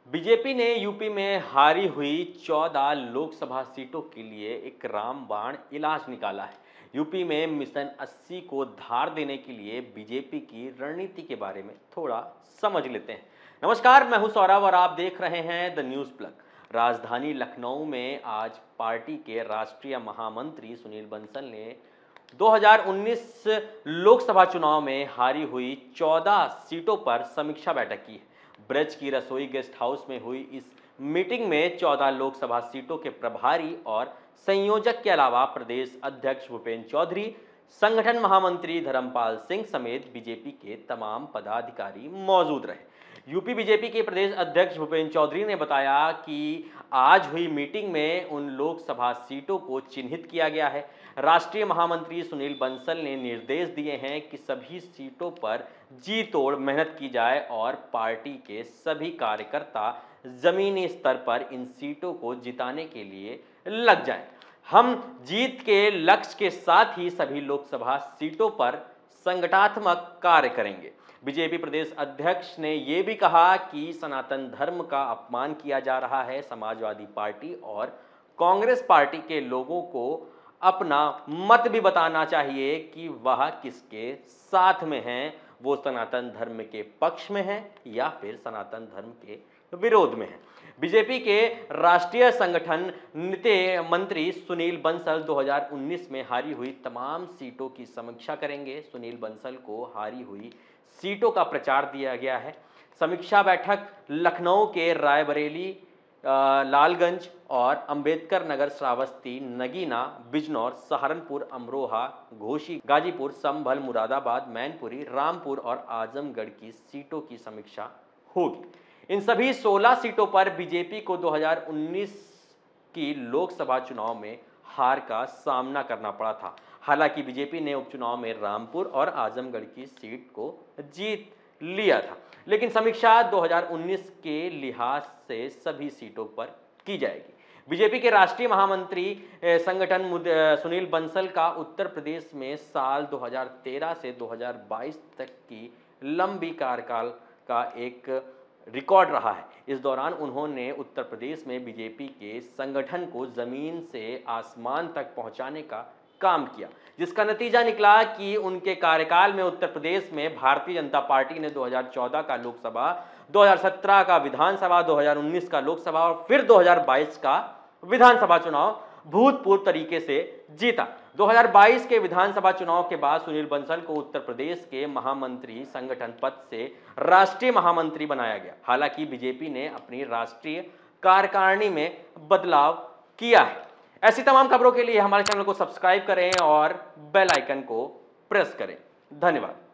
BJP ने UP में हारी हुई 14 लोकसभा सीटों के लिए एक रामबाण इलाज निकाला है। यूपी में मिशन 80 को धार देने के लिए बीजेपी की रणनीति के बारे में थोड़ा समझ लेते हैं। नमस्कार, मैं हूं सौरभ और आप देख रहे हैं द न्यूज़ प्लग। राजधानी लखनऊ में आज पार्टी के राष्ट्रीय महामंत्री सुनील बंसल ने 2019 लोकसभा चुनाव में हारी हुई 14 सीटों पर समीक्षा बैठक की है। ब्रज की रसोई गेस्ट हाउस में हुई इस मीटिंग में 14 लोकसभा सीटों के प्रभारी और संयोजक के अलावा प्रदेश अध्यक्ष भूपेंद्र चौधरी, संगठन महामंत्री धर्मपाल सिंह समेत बीजेपी के तमाम पदाधिकारी मौजूद रहे। यूपी बीजेपी के प्रदेश अध्यक्ष भूपेंद्र चौधरी ने बताया कि आज हुई मीटिंग में उन लोकसभा सीटों को चिन्हित किया गया है। राष्ट्रीय महामंत्री सुनील बंसल ने निर्देश दिए हैं कि सभी सीटों पर जी तोड़ मेहनत की जाए और पार्टी के सभी कार्यकर्ता जमीनी स्तर पर इन सीटों को जिताने के लिए लग जाएं। हम जीत के लक्ष्य के साथ ही सभी लोकसभा सीटों पर संगठनात्मक कार्य करेंगे। बीजेपी प्रदेश अध्यक्ष ने यह भी कहा कि सनातन धर्म का अपमान किया जा रहा है। समाजवादी पार्टी और कांग्रेस पार्टी के लोगों को अपना मत भी बताना चाहिए कि वह किसके साथ में हैं, वो सनातन धर्म के पक्ष में हैं या फिर सनातन धर्म के विरोध में हैं। बीजेपी के राष्ट्रीय संगठन नीति मंत्री सुनील बंसल 2019 में हारी हुई तमाम सीटों की समीक्षा करेंगे। सुनील बंसल को हारी हुई सीटों का प्रचार दिया गया है। समीक्षा बैठक लखनऊ के रायबरेली, लालगंज और अंबेडकर नगर, श्रावस्ती, नगीना, बिजनौर, सहारनपुर, अमरोहा, घोसी, गाजीपुर, संभल, मुरादाबाद, मैनपुरी, रामपुर और आजमगढ़ की सीटों की समीक्षा होगी। इन सभी 16 सीटों पर बीजेपी को 2019 की लोकसभा चुनाव में हार का सामना करना पड़ा था। हालांकि बीजेपी ने उपचुनाव में रामपुर और आजमगढ़ की सीट को जीत लिया था, लेकिन समीक्षा 2019 के लिहाज से सभी सीटों पर की जाएगी। बीजेपी के राष्ट्रीय महामंत्री संगठन सुनील बंसल का उत्तर प्रदेश में साल 2013 से 2022 तक की लंबी कार्यकाल का एक रिकॉर्ड रहा है। इस दौरान उन्होंने उत्तर प्रदेश में बीजेपी के संगठन को जमीन से आसमान तक पहुंचाने का काम किया, जिसका नतीजा निकला कि उनके कार्यकाल में उत्तर प्रदेश में भारतीय जनता पार्टी ने 2014 का लोकसभा, 2017 का विधानसभा, 2019 का लोकसभा और फिर 2022 का विधानसभा चुनाव भूतपूर्व तरीके से जीता। 2022 के विधानसभा चुनाव के बाद सुनील बंसल को उत्तर प्रदेश के महामंत्री संगठन पद से राष्ट्रीय महामंत्री बनाया गया। हालांकि बीजेपी ने अपनी राष्ट्रीय कार्यकारिणी में बदलाव किया है। ऐसी तमाम खबरों के लिए हमारे चैनल को सब्सक्राइब करें और बेल आइकन को प्रेस करें। धन्यवाद।